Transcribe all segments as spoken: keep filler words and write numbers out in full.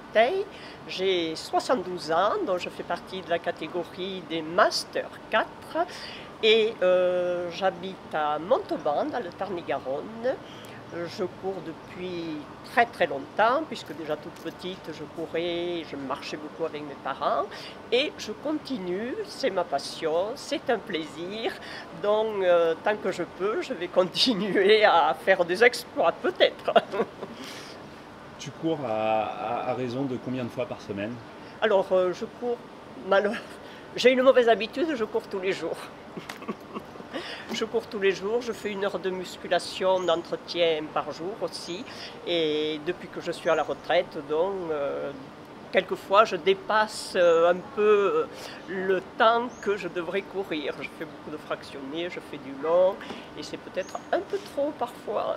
Créteil. J'ai soixante-douze ans, donc je fais partie de la catégorie des Master quatre et euh, j'habite à Montauban, dans le Tarn-et-Garonne. Je cours depuis très très longtemps, puisque déjà toute petite, je courais, je marchais beaucoup avec mes parents. Et je continue, c'est ma passion, c'est un plaisir. Donc, euh, tant que je peux, je vais continuer à faire des exploits, peut-être. Tu cours à, à- à raison de combien de fois par semaine? Alors, euh, je cours, malo- j'ai une mauvaise habitude, je cours tous les jours. Je cours tous les jours, je fais une heure de musculation, d'entretien par jour aussi. Et depuis que je suis à la retraite, donc, euh, quelquefois je dépasse euh, un peu euh, le temps que je devrais courir. Je fais beaucoup de fractionnés, je fais du long, et c'est peut-être un peu trop parfois.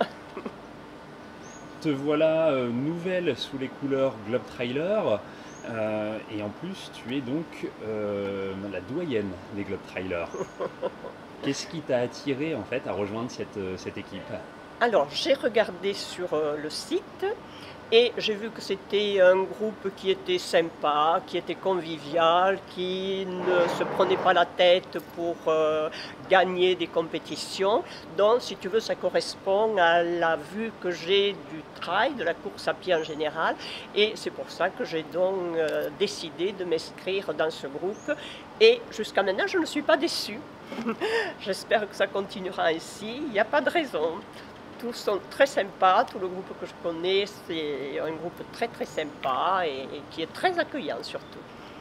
Te voilà euh, nouvelle sous les couleurs Globe Trailer, euh, et en plus tu es donc euh, la doyenne des Globe Trailers. Qu'est-ce qui t'a attiré en fait à rejoindre cette, euh, cette équipe? Alors, j'ai regardé sur euh, le site et j'ai vu que c'était un groupe qui était sympa, qui était convivial, qui ne se prenait pas la tête pour euh, gagner des compétitions. Donc, si tu veux, ça correspond à la vue que j'ai du trail, de la course à pied en général. Et c'est pour ça que j'ai donc euh, décidé de m'inscrire dans ce groupe. Et jusqu'à maintenant, je ne suis pas déçue. J'espère que ça continuera ainsi. Il n'y a pas de raison. Tous sont très sympas, tout le groupe que je connais, c'est un groupe très très sympa et, et qui est très accueillant surtout.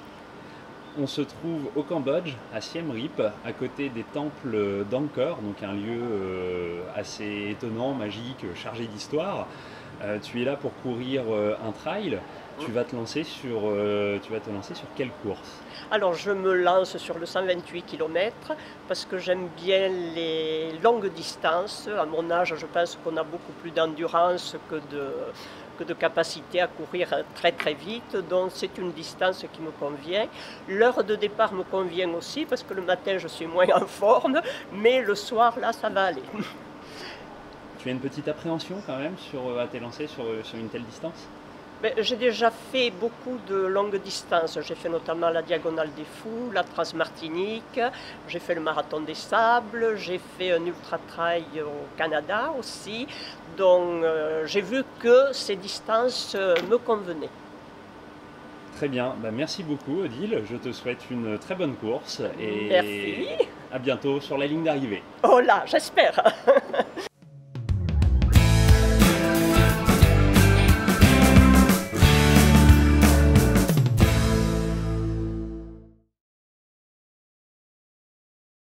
On se trouve au Cambodge, à Siem Reap, à côté des temples d'Angkor, donc un lieu euh, assez étonnant, magique, chargé d'histoire. Euh, tu es là pour courir euh, un trail. Tu vas te lancer sur, euh, tu vas te lancer sur quelle course? Alors je me lance sur le cent vingt-huit kilomètres parce que j'aime bien les longues distances. À mon âge, je pense qu'on a beaucoup plus d'endurance que de, que de capacité à courir très très vite. Donc c'est une distance qui me convient. L'heure de départ me convient aussi parce que le matin je suis moins en forme, mais le soir là ça va aller. Tu as une petite appréhension quand même sur, euh, à t'élancer sur, euh, sur une telle distance? J'ai déjà fait beaucoup de longues distances. J'ai fait notamment la Diagonale des Fous, la Transmartinique, j'ai fait le Marathon des Sables, j'ai fait un ultra-trail au Canada aussi. Donc euh, j'ai vu que ces distances euh, me convenaient. Très bien, bah, merci beaucoup Odile, je te souhaite une très bonne course et Merci. à bientôt sur la ligne d'arrivée. Oh là, j'espère.